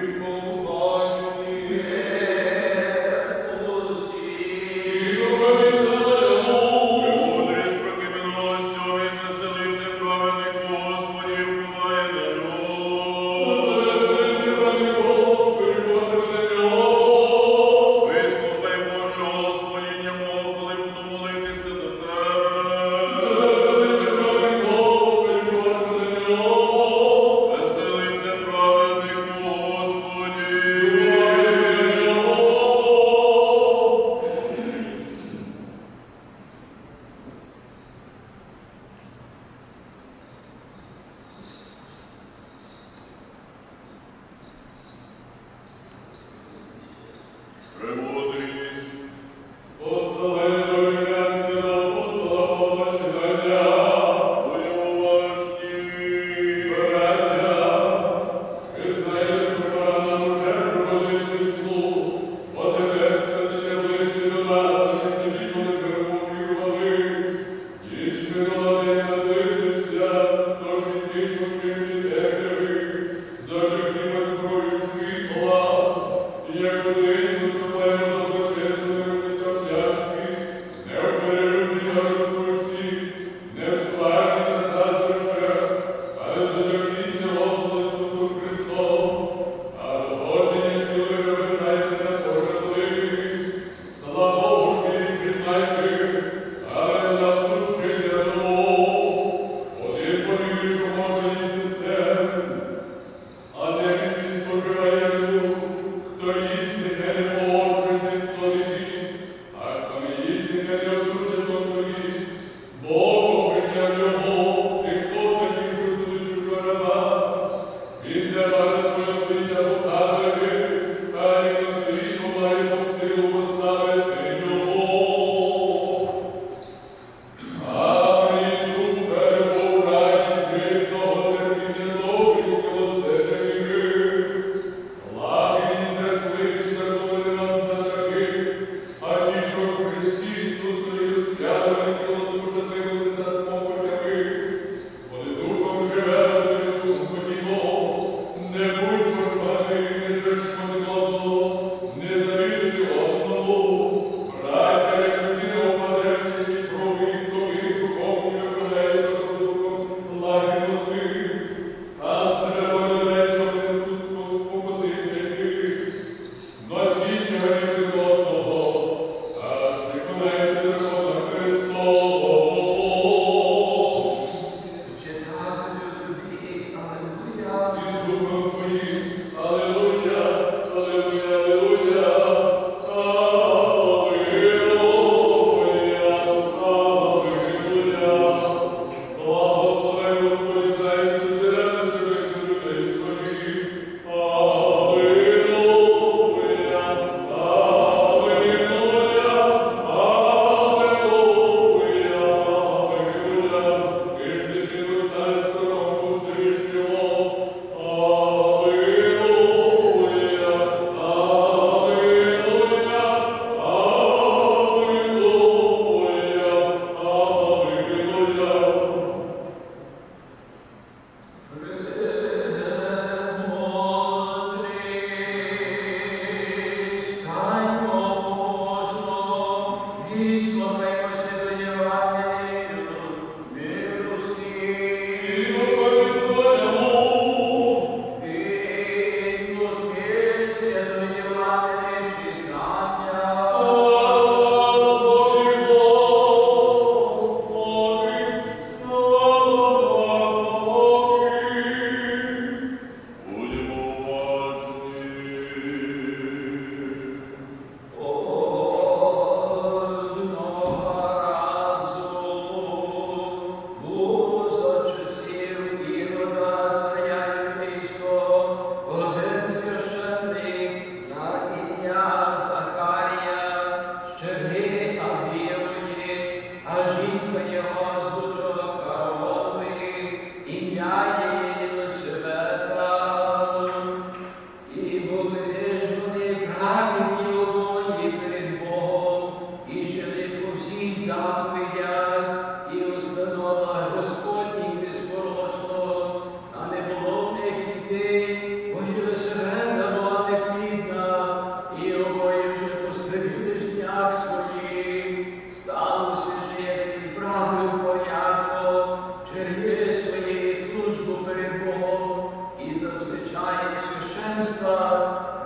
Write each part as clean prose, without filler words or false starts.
Як один виступає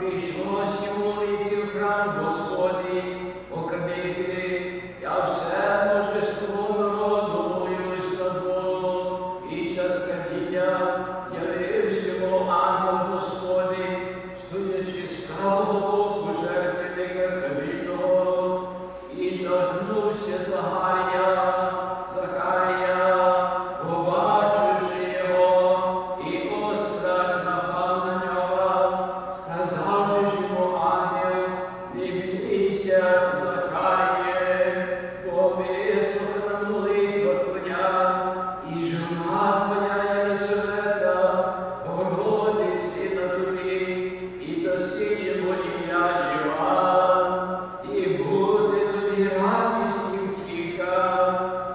Радість і втіха,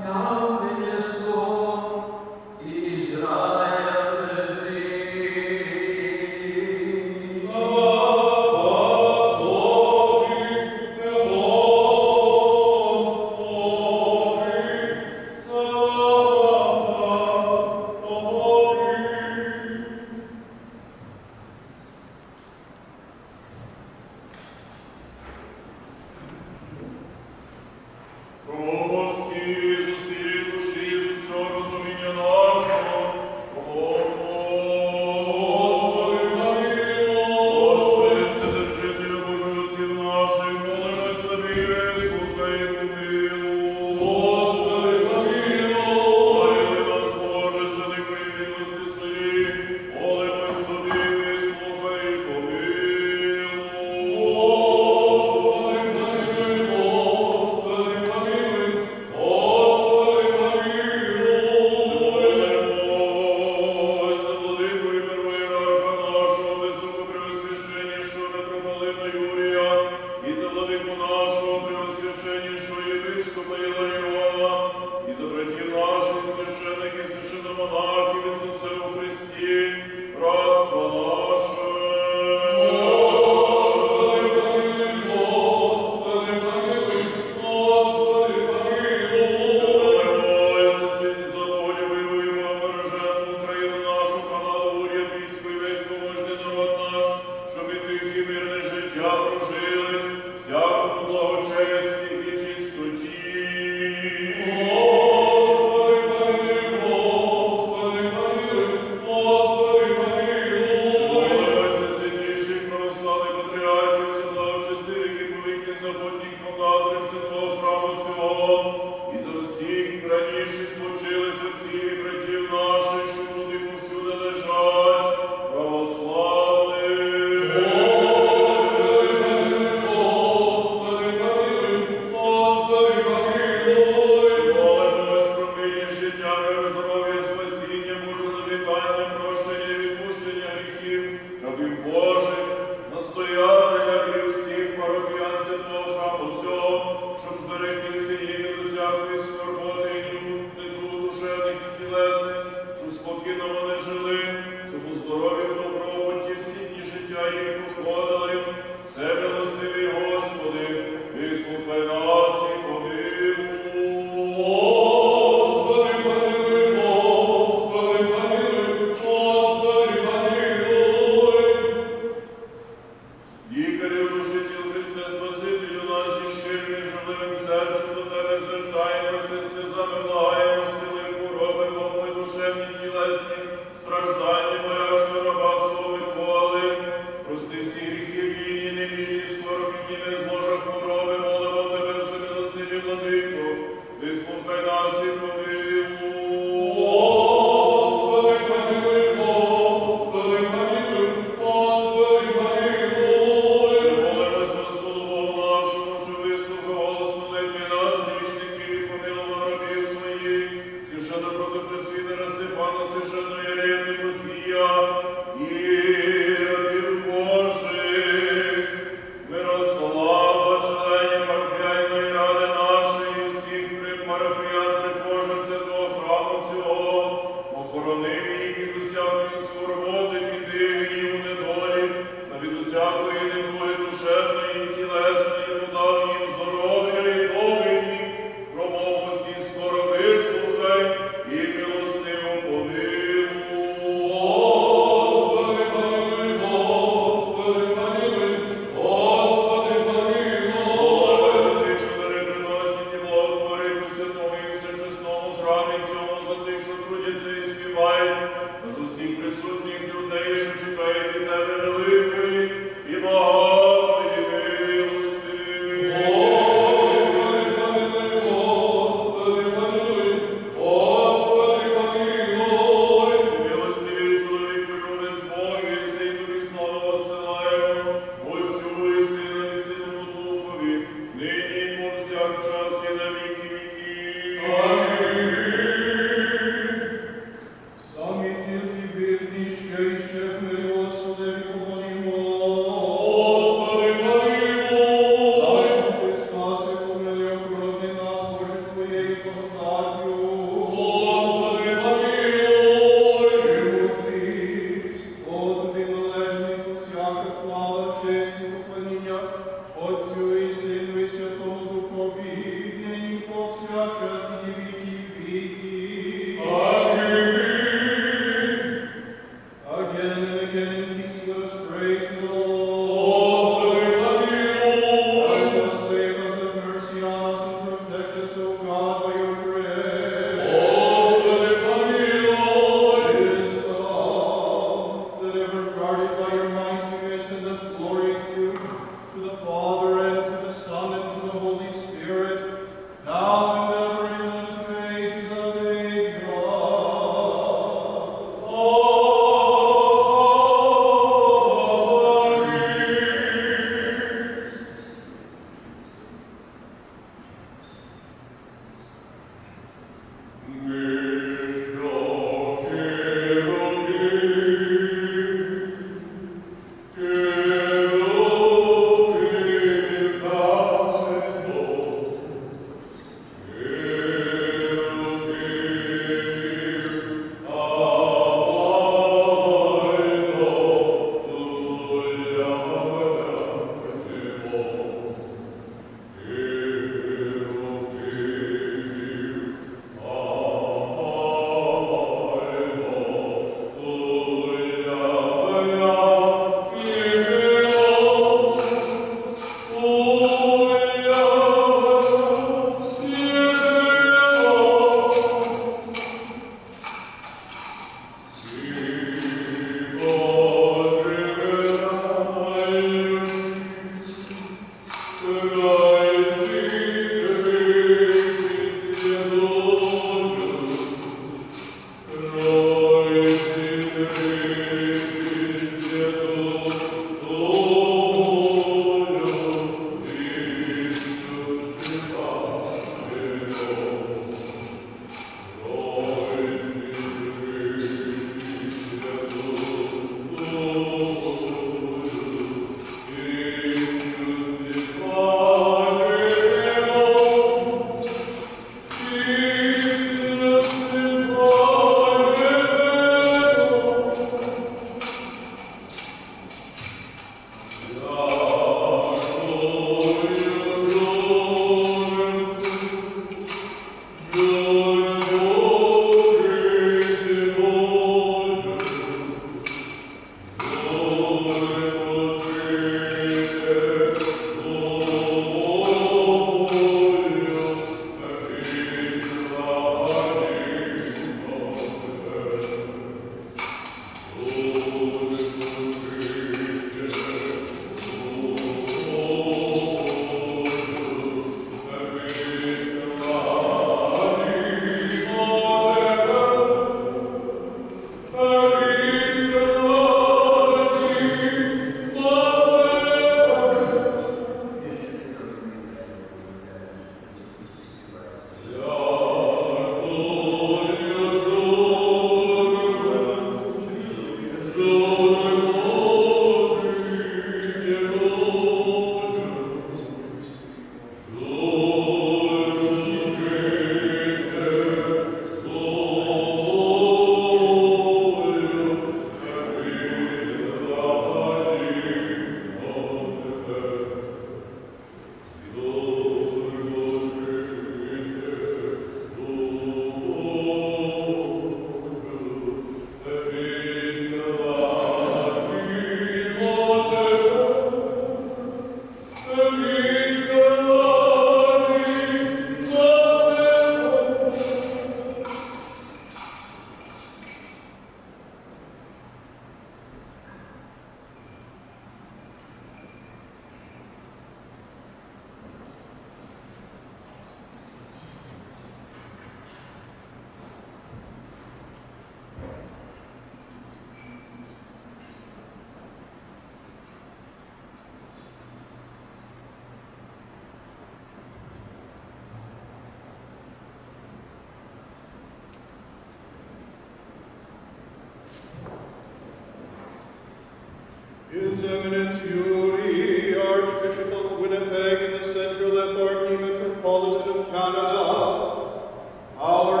His Eminence Yuri, Archbishop of Winnipeg and the Central Eparchy Metropolitan of Canada, our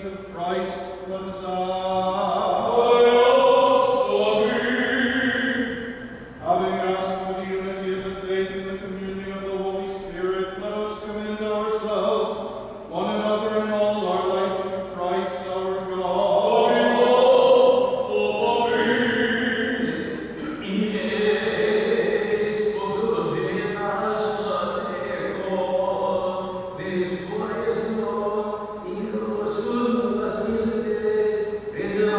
saints of Christ, let us having asked for the unity of the faith and the communion of the Holy Spirit, let us commend ourselves, one another, and all our life unto Christ our God. Is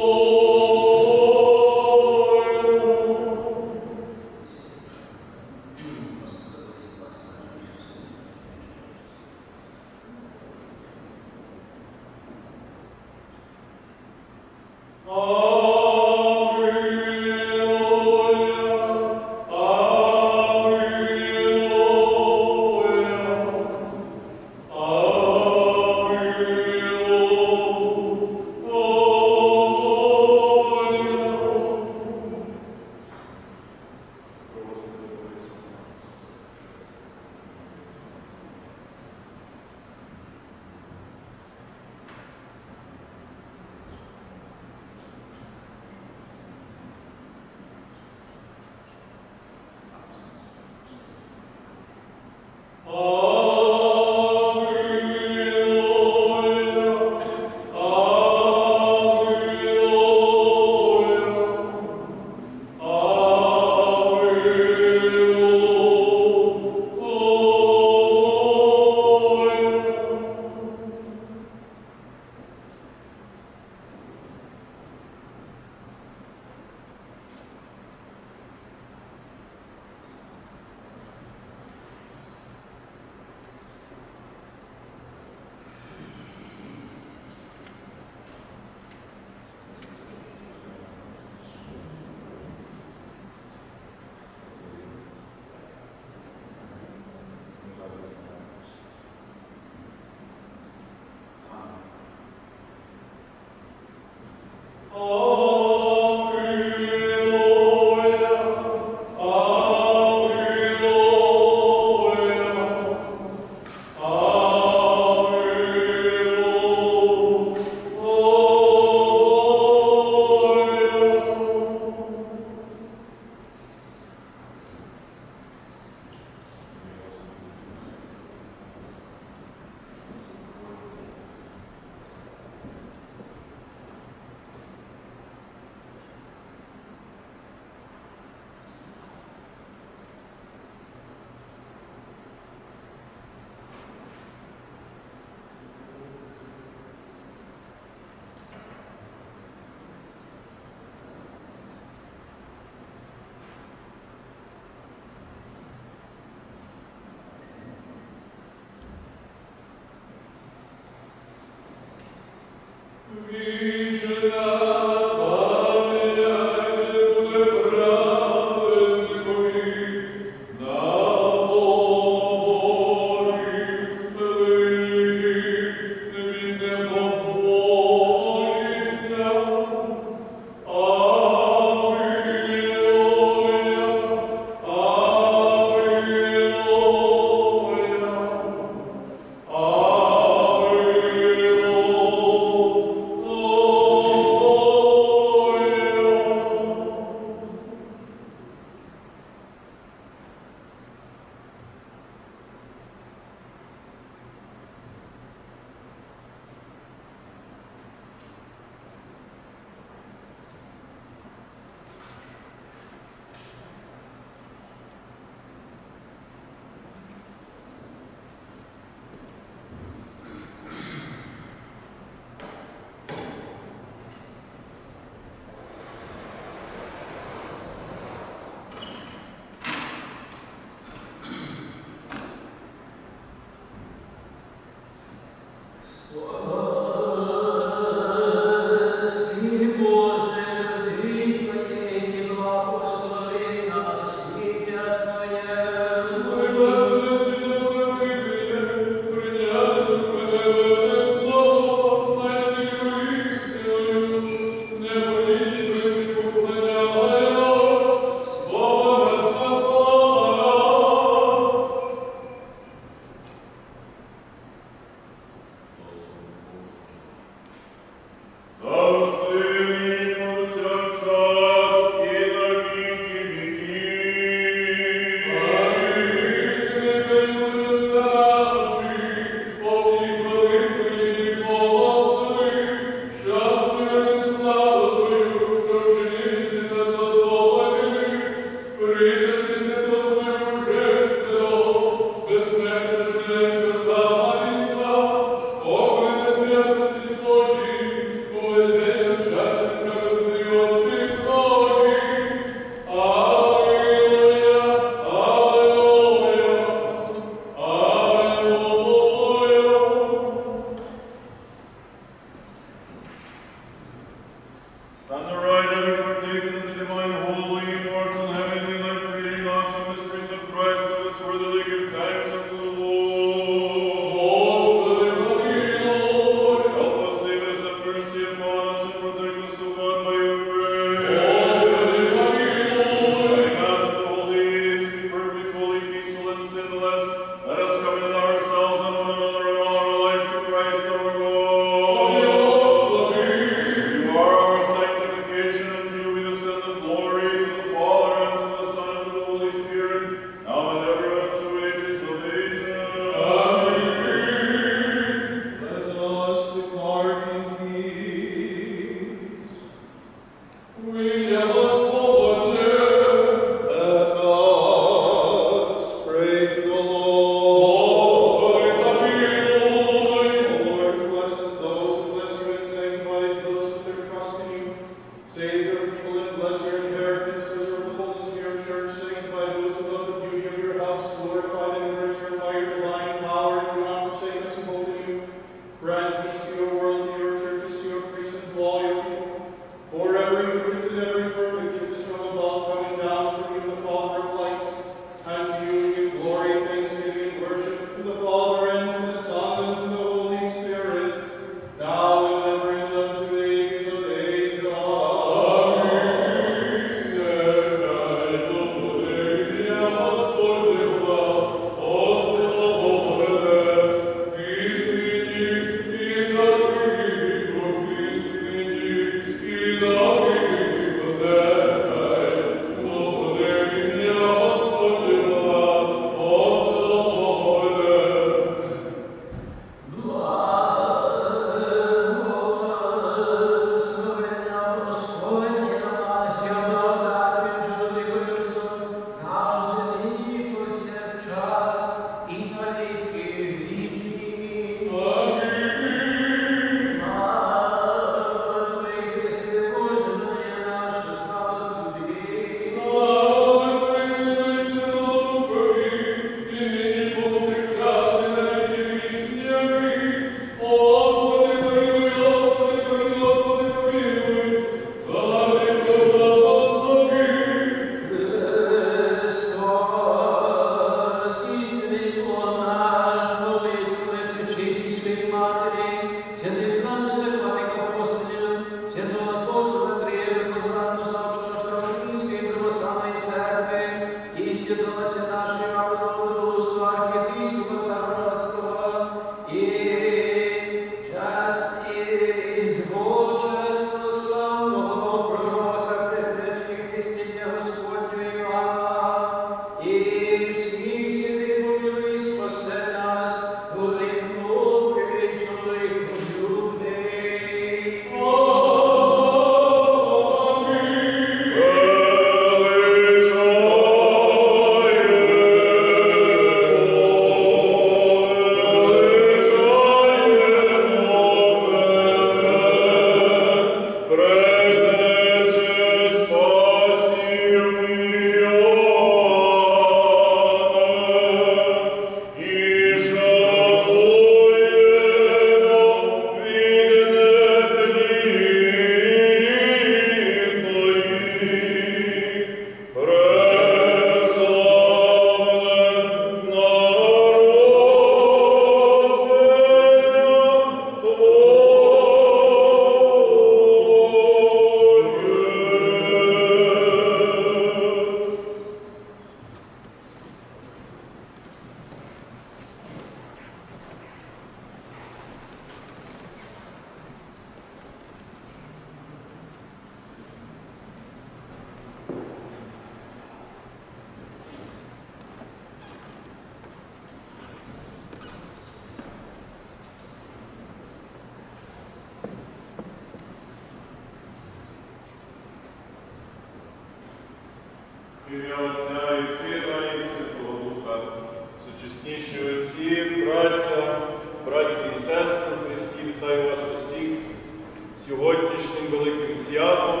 Христі, браті і сестри в Христі, вітаю вас усіх сьогоднішнім великим святом,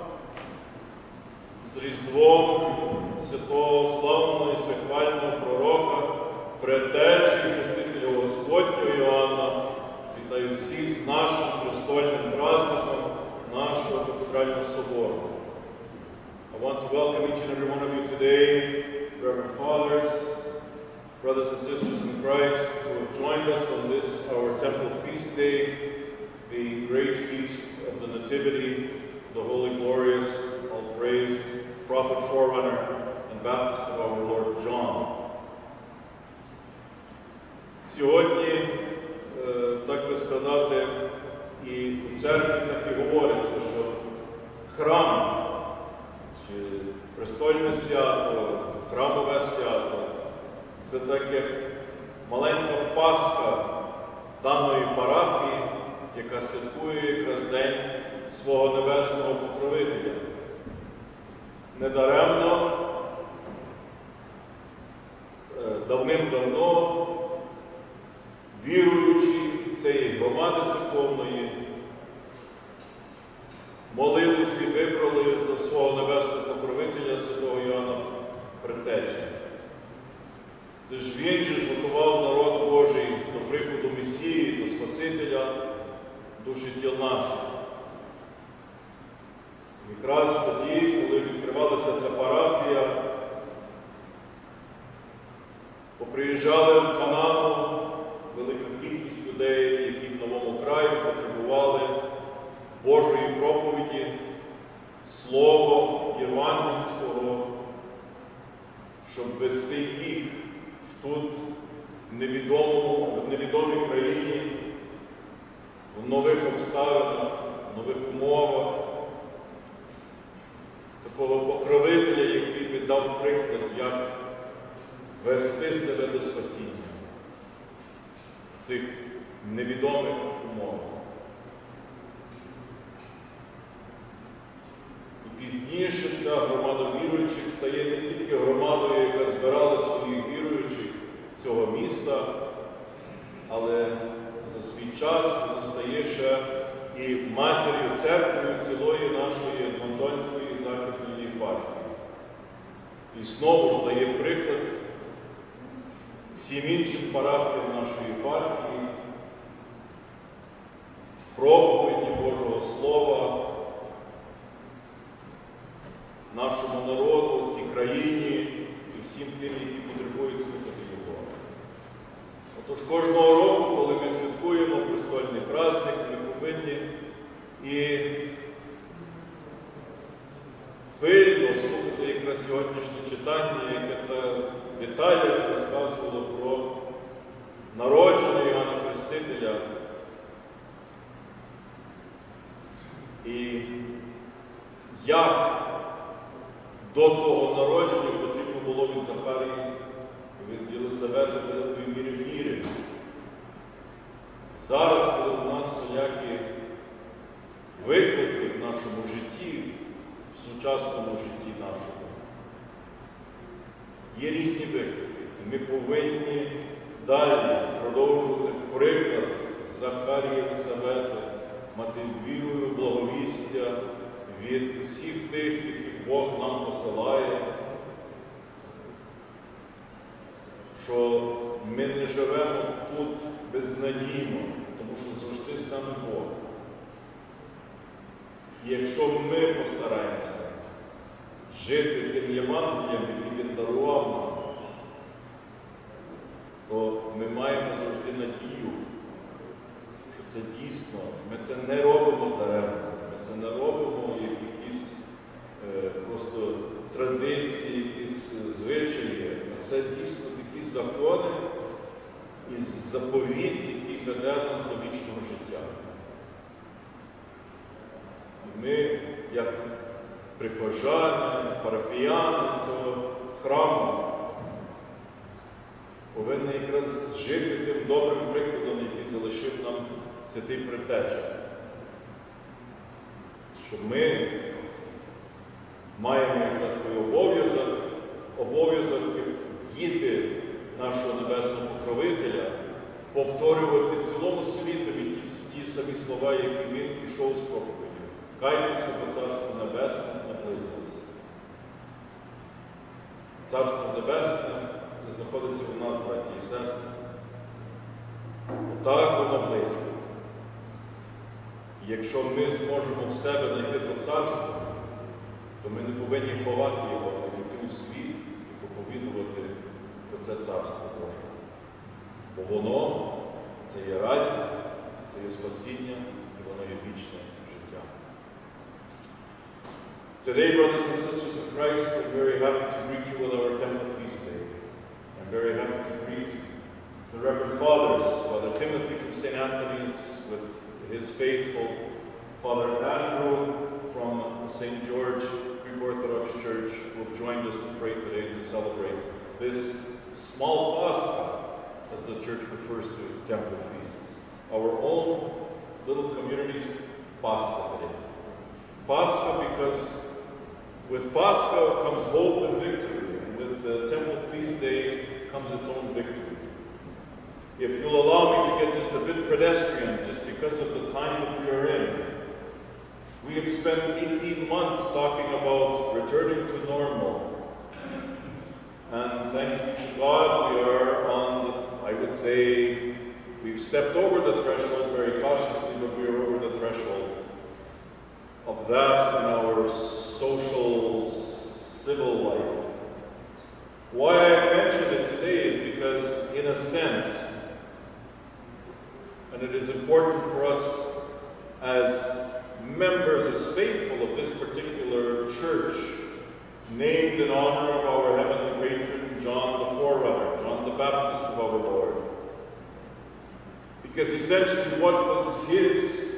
з Різдвом святого славного і всехвального пророка, предтечі і хрестителя Господнього Іоанна. Вітаю всіх з нашим престольним праздником нашого кафедрального собору. I want to welcome each and every one of you today, Reverend Fathers, brothers and sisters in Christ, who have joined us on this, our temple feast day, the great feast of the Nativity, the Holy, Glorious, all-praised Prophet, Forerunner, and Baptist of our Lord John. Сьогодні, так би сказати, і у церкві так і говориться, що храм, чи престольне свято, храмове свято, це так як маленька Пасха даної парафії, яка святкує якраз День свого небесного покровителя. Недаремно, давним-давно віруючі цієї громади церковної молилися і вибрали за свого небесного покровителя святого Іоанна Предтечі. Це ж він же готував народ Божий до приходу Месії, до Спасителя душі тіл наших. Якраз тоді, коли відкривалася ця парафія, поприїжджали в Канану велика кількість людей, які в новому краю потребували Божої проповіді, Слова євангельського, щоб вести їх тут, в невідомій країні, в нових обставинах, в нових умовах, такого покровителя, який би дав приклад, як вести себе до спасіння в цих невідомих умовах. І пізніше ця громада віруючих стає не тільки громадою, яка збирала своїх віруючих цього міста, але за свій час вона стає ще і матір'ю церквою цілої нашої Едмонтонської західної єпархії. І знову ж дає приклад всім іншим парафіям нашої єпархії, проповіді Божого Слова нашому народу, цій країні і всім тим, які потребують слухати його. Отож, кожного року, коли ми святкуємо престольний праздник, ми повинні і пильно слухати якраз сьогоднішнє читання, яке в деталях розказувало про народження Іоанна Хрестителя. І як до того народження потрібно було від Захарії, від Єлисавети великої міри віри. Зараз, коли у нас всілякі виклики в нашому житті, в сучасному житті нашому, є різні виклики. І ми повинні далі продовжувати приклад Захарії Єлисавети, мати вірою благовістя від усіх тих, яких Бог нам посилає, що ми не живемо тут безнадійно, тому що завжди з нами Бог. І якщо ми постараємося жити тим Євангелієм, який Він дарував нам, то ми маємо завжди надію, що це дійсно, ми це не робимо даремно, ми це не робимо як якісь просто традиції, якісь звичаї, а це дійсно такі закони і заповіт, який веде нас до вічного життя. І ми, як прихожани, парафіяни цього храму, повинні якраз жити тим добрим прикладом, який залишив нам святий Предтеча. Що ми маємо якраз той обов'язок, як діти нашого Небесного Покровителя, повторювати цілому світові ті самі слова, які він пішов з проповіддю. Кайтеся, бо Царство Небесне наблизилося. Царство Небесне – це знаходиться у нас, браті і сестри. Отак воно близько. І якщо ми зможемо в себе знайти то царство, то ми не повинні ховати його, а йти у світ і проповідувати про це Царство Боже. Бо воно – це є радість, це є спасіння, і воно є вічне життя. Today, brothers and sisters of Christ, I'm very happy to greet you with our Temple Feast Day. I'm very happy to greet the Reverend Fathers, Father Timothy from St. Anthony's, with his faithful Father Andrew from St. George Greek Orthodox Church, who have joined us to pray today to celebrate this small Pascha, as the Church refers to temple feasts. Our own little community's Pascha today. Pascha because with Pascha comes hope and victory, and with the Temple Feast Day comes its own victory. If you'll allow me to get just a bit pedestrian, just because of the time that we are in, we have spent 18 months talking about returning to normal. And thanks be to God, we are on the, I would say, we've stepped over the threshold very cautiously, but we are over the threshold of that in our social, civil life. Why I mentioned it today is because, in a sense, and it is important for us as members, as faithful of this particular church, named in honor of our heavenly patron, John the Forerunner, John the Baptist of our Lord. Because essentially what was his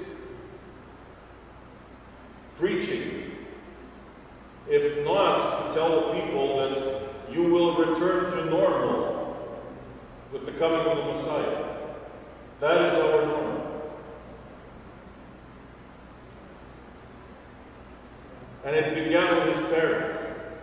preaching, if not to tell the people that you will return to normal with the coming of the Messiah. That is our normal. And it began with his parents.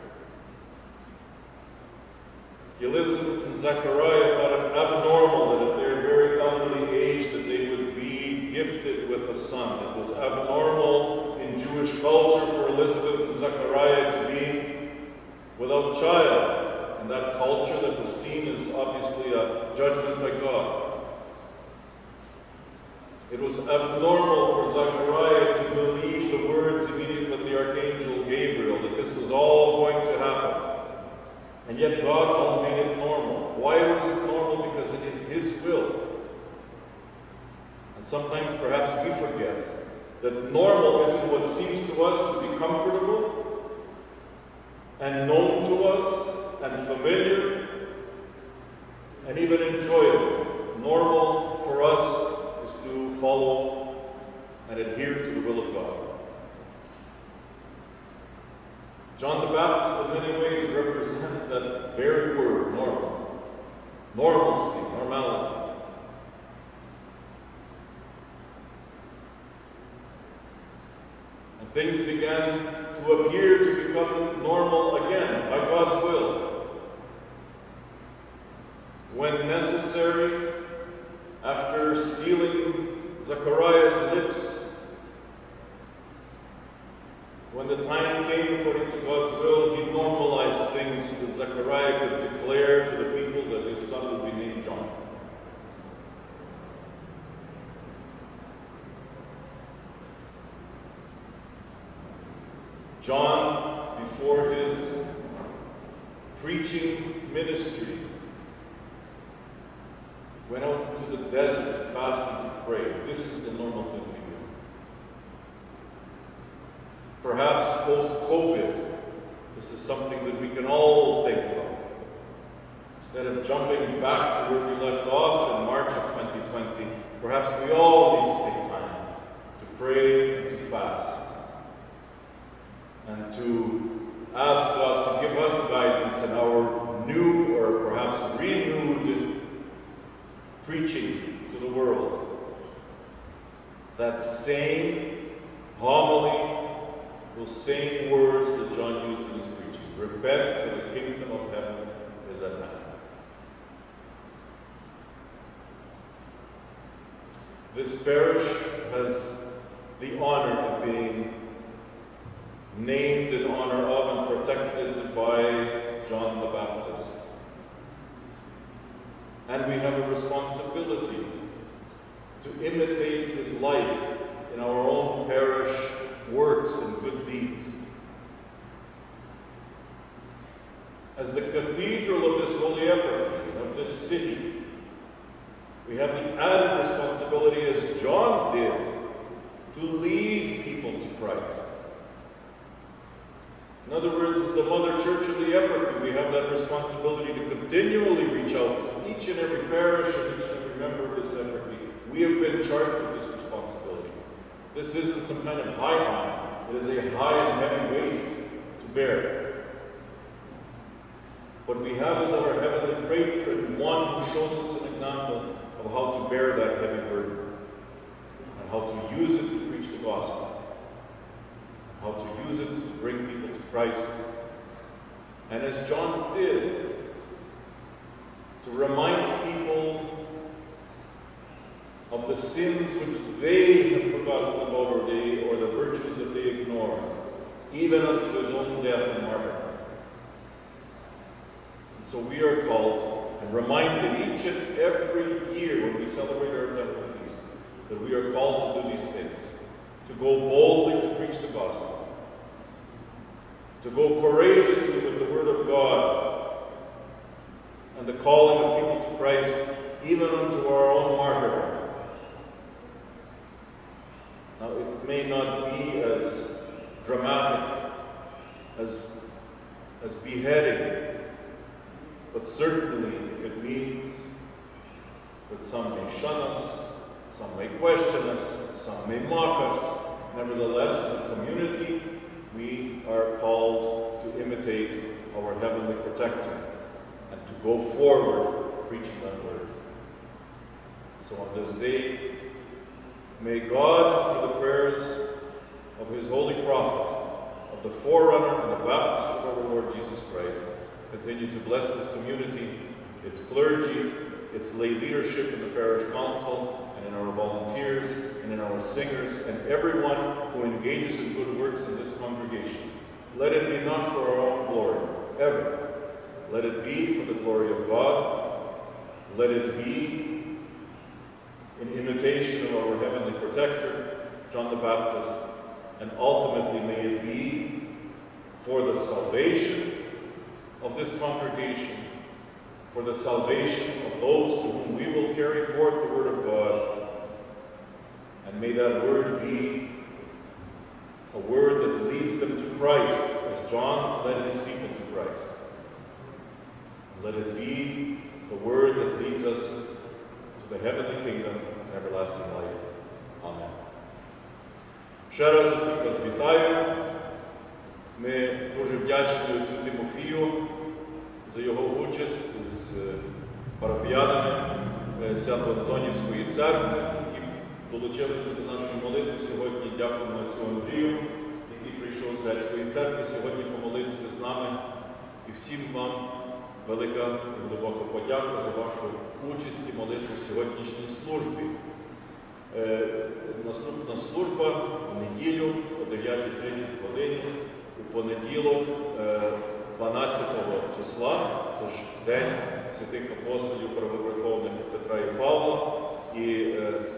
Elizabeth and Zechariah thought it abnormal that at their very elderly age that they would be gifted with a son. It was abnormal in Jewish culture for Elizabeth and Zechariah to be without child. And that culture that was seen as obviously a judgment by God. It was abnormal for Zechariah to believe the words immediately of the Archangel Gabriel, that this was all going to happen. And yet God all made it normal. Why was it normal? Because it is His will. And sometimes perhaps we forget that normal isn't what seems to us to be comfortable and known to us and familiar and even enjoyable. Normal for us is to follow and adhere to the will of God. John the Baptist in many ways represents that very word, normal. Normalcy, normality. And things began to appear to become normal again by God's will. When necessary, after sealing Zechariah's lips, when the time came according to God's will, He normalized things so that Zechariah could declare to the people that his son would be named John. John, before his preaching ministry, went out to the desert to fast and to pray. This is the normal thing we do. Perhaps post-COVID, this is something that we can all think about. Instead of jumping back to where we left off in March of 2020, perhaps we all need to take time to pray and to fast. And to ask God to give us guidance in our new or perhaps renewed preaching to the world. That same homily, those same words that John used in his preaching. Repent, for the kingdom of heaven is at hand. This parish has the honor of being named in honor of and protected by John the Baptist. And we have a responsibility to imitate his life in our own parish works and good deeds. As the cathedral of this holy eparchy, of this city, we have the added responsibility, as John did, to lead people to Christ. In other words, as the mother church of the eparchy, we have that responsibility to continually reach out to each and every parish and each and every member of this eparchy. We have been charged with this responsibility. This isn't some kind of high. It is a high and heavy weight to bear. What we have is our heavenly patron, one who shows us an example of how to bear that heavy burden and how to use it to preach the gospel, how to use it to bring people to Christ. And as John did, to remind people of the sins which they have forgotten about, or the virtues that they ignore, even unto his own death and martyrdom. And so we are called and reminded each and every year when we celebrate our temple feast that we are called to do these things, to go boldly to preach the gospel, to go courageously with the word of God and the calling of people to Christ, even unto our own martyrdom. Now, it may not be as dramatic as beheading, but certainly if it means that some may shun us, some may question us, some may mock us, nevertheless, as a community, we are called to imitate our heavenly protector and to go forward preaching that word. So on this day, may God, through the prayers of his holy prophet, of the Forerunner and the Baptist of our Lord Jesus Christ, continue to bless this community, its clergy, its lay leadership in the parish council, and in our volunteers, and in our singers, and everyone who engages in good works in this congregation. Let it be not for our own glory, ever. Let it be for the glory of God. Let it be in imitation of our heavenly protector, John the Baptist, and ultimately may it be for the salvation of this congregation, for the salvation of those to whom we will carry forth the word of God. And may that word be a word that leads them to Christ, as John led his people to Christ. Let it be the word that leads us to the heavenly kingdom and everlasting life. Amen. Ще раз усіх вас вітаю. Ми дуже вдячні отцю Тимофію за його участь з парафіянами Свято-Антонівської церкви, які долучилися до нашої молитви сьогодні. Дякуємо отцю Андрію, який прийшов з Грецької церкви сьогодні помолитися з нами. І всім вам велика і глибока подяка за вашу участь і молитву в сьогоднішній службі. Наступна служба в неділю о 9:30 годині, у понеділок 12 числа, це ж День святих апостолів первоверховних Петра і Павла, і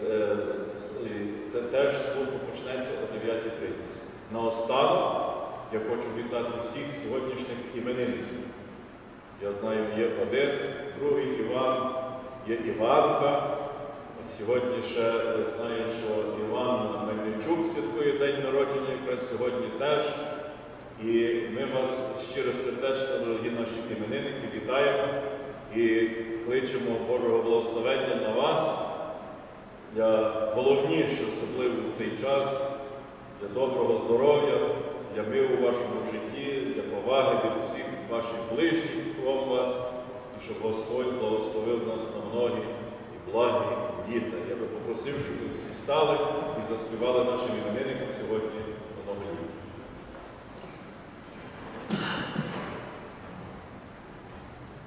це теж служба почнеться о 9:30. Наостанок я хочу вітати всіх сьогоднішніх іменинників. Я знаю, є один, другий Іван, є Іванка. Сьогодні ще знаю, що Іван Мельничук святкує день народження, якраз сьогодні теж. І ми вас щиро сердечно, дорогі наші іменинники, вітаємо і кличемо Божого благословення на вас. Для головніше, особливо в цей час, для доброго здоров'я, для миру у вашому житті, для поваги від усіх ваших ближніх кругом вас, і щоб Господь благословив нас на многі і благі літа. Я би попросив, щоб ви всі стали і заспівали нашим іменинникам сьогодні на нове літо.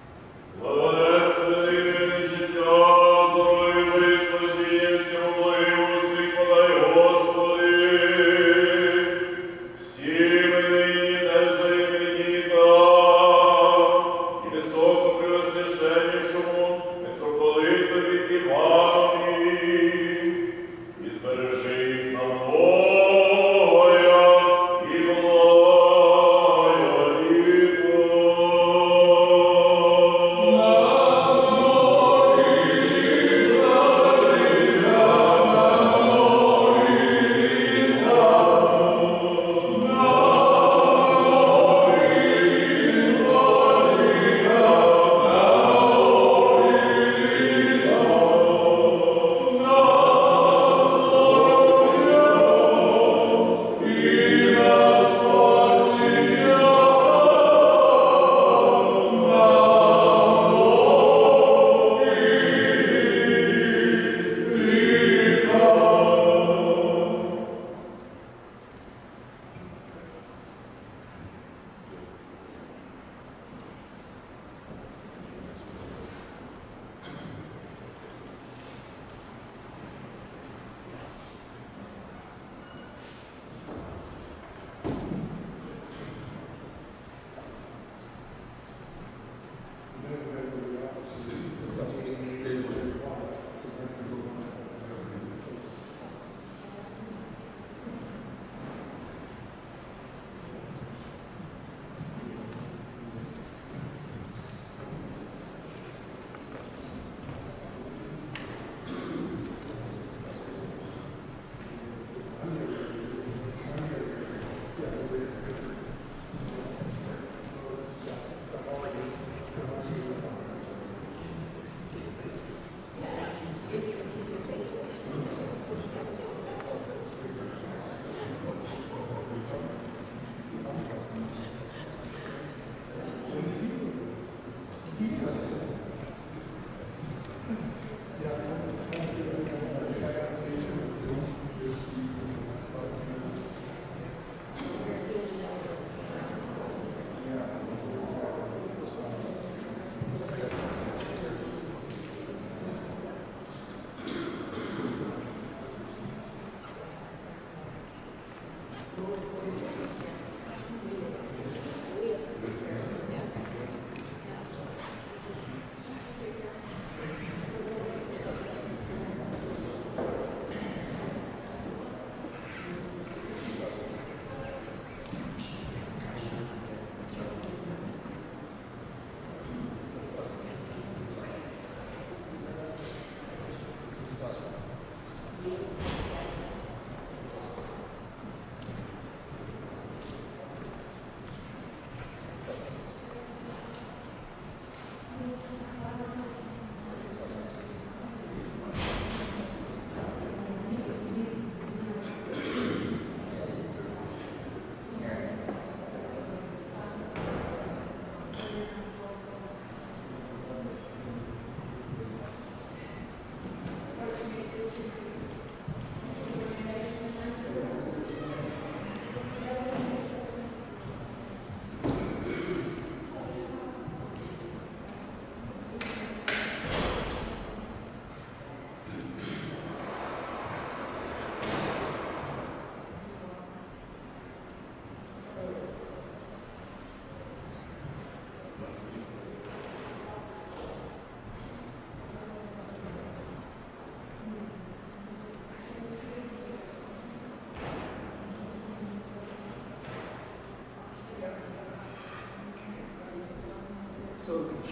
Благоденствие, життя, здоров'я і спасіння всього благи.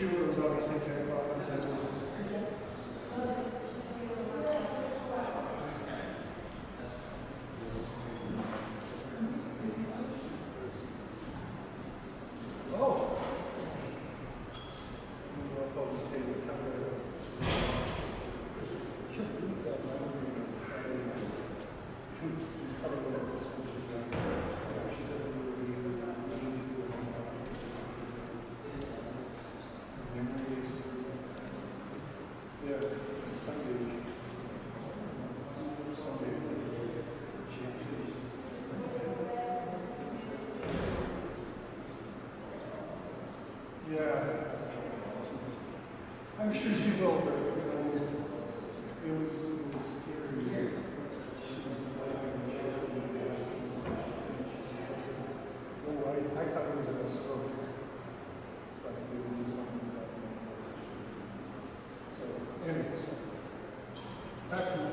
few of those obviously came up and said, I'm sure she will, but it was scary. She was I thought it was a stroke, but it was just one. So, anyways, back to